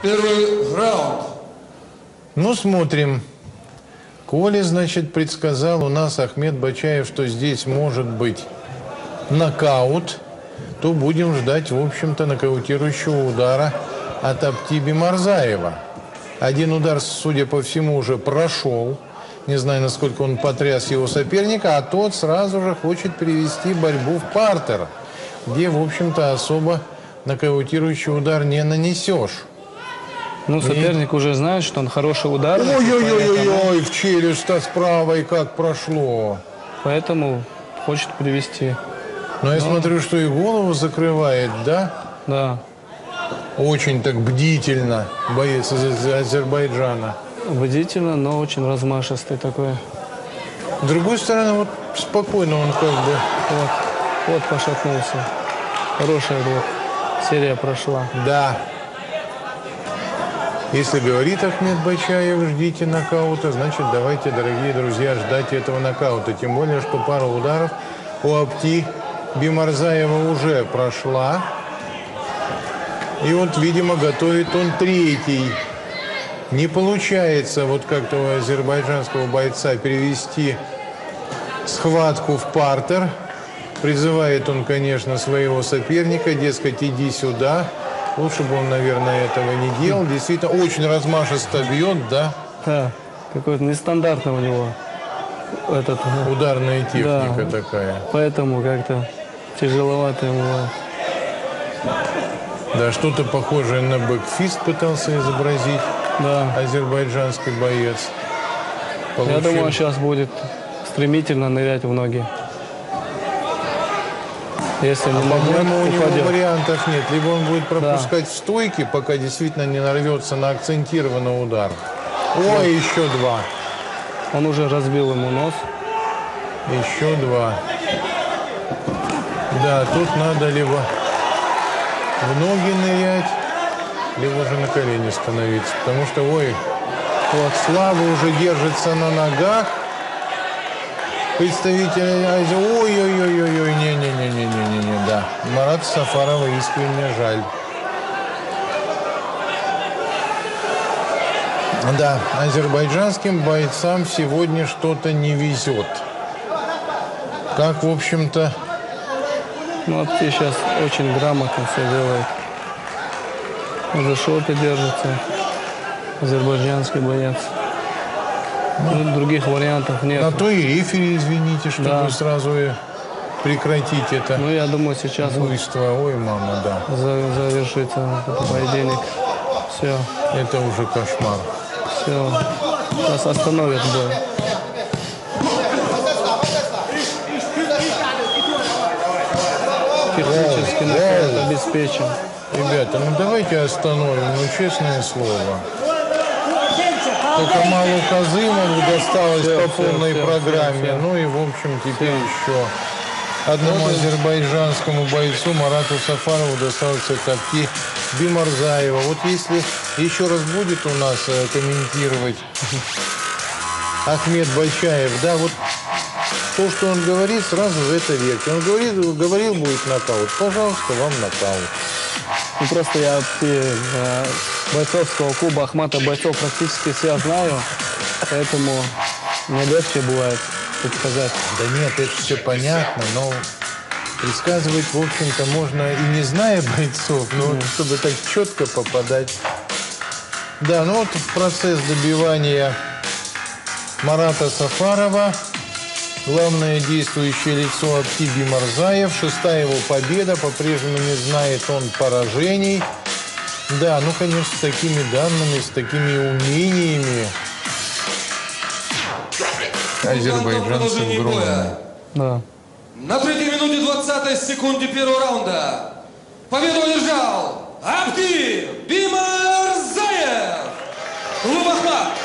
Первый раунд. Ну, смотрим. Коля, значит, предсказал у нас Ахмед Бачаев, что здесь может быть нокаут, то будем ждать, в общем-то, нокаутирующего удара от Апти Биморзаева. Один удар, судя по всему, уже прошел. Не знаю, насколько он потряс его соперника, а тот сразу же хочет перевести борьбу в партер, где, в общем-то, особо нокаутирующий удар не нанесешь. Ну, соперник уже знает, что он хороший удар. Ой-ой-ой-ой, в челюсть-то с правой как прошло. Поэтому хочет привести. Но я смотрю, что и голову закрывает, да? Да. Очень так бдительно боец из Азербайджана. Бдительно, но очень размашистый такой. С другой стороны, вот спокойно он как бы... Вот пошатнулся. Хорошая вот серия прошла. Да. Если говорит Ахмед Бачаев, ждите нокаута, значит, давайте, дорогие друзья, ждать этого нокаута. Тем более, что пара ударов у Апти Биморзаева уже прошла. И вот, видимо, готовит он третий. Не получается вот как-то у азербайджанского бойца перевести схватку в партер. Призывает он, конечно, своего соперника, дескать, иди сюда. Лучше бы он, наверное, этого не делал. Действительно, очень размашисто бьет, да? Да, какой-то нестандартный у него этот... Ударная техника, да, такая. Поэтому как-то тяжеловато ему. Да, что-то похожее на бэкфист пытался изобразить, да, азербайджанский боец. Я думаю, он сейчас будет стремительно нырять в ноги. Если не по-моему, у него вариантов нет. Либо он будет пропускать в стойке, пока действительно не нарвется на акцентированный удар. Ой, еще два. Он уже разбил ему нос. Еще два. Да, тут надо либо в ноги нырять, либо уже на колени становиться. Потому что, ой, вот Слава уже держится на ногах. Представители Азии. Ой-ой-ой-ой-ой, не-не-не-не-не-не, да. Марата Сафарова искренне жаль. Да, азербайджанским бойцам сегодня что-то не везет. Как, в общем-то... Ну, Апти сейчас очень грамотно все делает. За шорты держится. Азербайджанский боец. Ну, других вариантов нет. На то и рефери, извините, чтобы да, сразу и прекратить это. Ну, я думаю, сейчас буйство. Ой, мама, да. Завершится этот поединок. Все. Это уже кошмар. Все. Сейчас остановят бой. Технически нокаут обеспечен. Ребята, ну давайте остановим, ну честное слово. Только Малу Казымову досталось по полной программе. Ну и, в общем, теперь еще одному азербайджанскому бойцу Марату Сафарову досталось от Апти Биморзаева. Вот если еще раз будет у нас комментировать Ахмед Бачаев, да, вот то, что он говорит, сразу в это верьте. Он говорил, будет нокаут. Пожалуйста, вам нокаут. Ну, просто я бойцовского клуба Ахмата бойцов практически все знаю, поэтому мне легче бывает предсказать. Да нет, это все понятно, но предсказывать, в общем-то, можно и не зная бойцов, но чтобы так четко попадать. Да, ну вот процесс добивания Марата Сафарова. Главное действующее лицо Апти Биморзаев. 6-я его победа. По-прежнему не знает он поражений. Да, ну, конечно, с такими данными, с такими умениями азербайджанцы огромные. Да. На 3-й минуте 20 секунде первого раунда победу одержал Апти Биморзаев. Клуб Ахмат.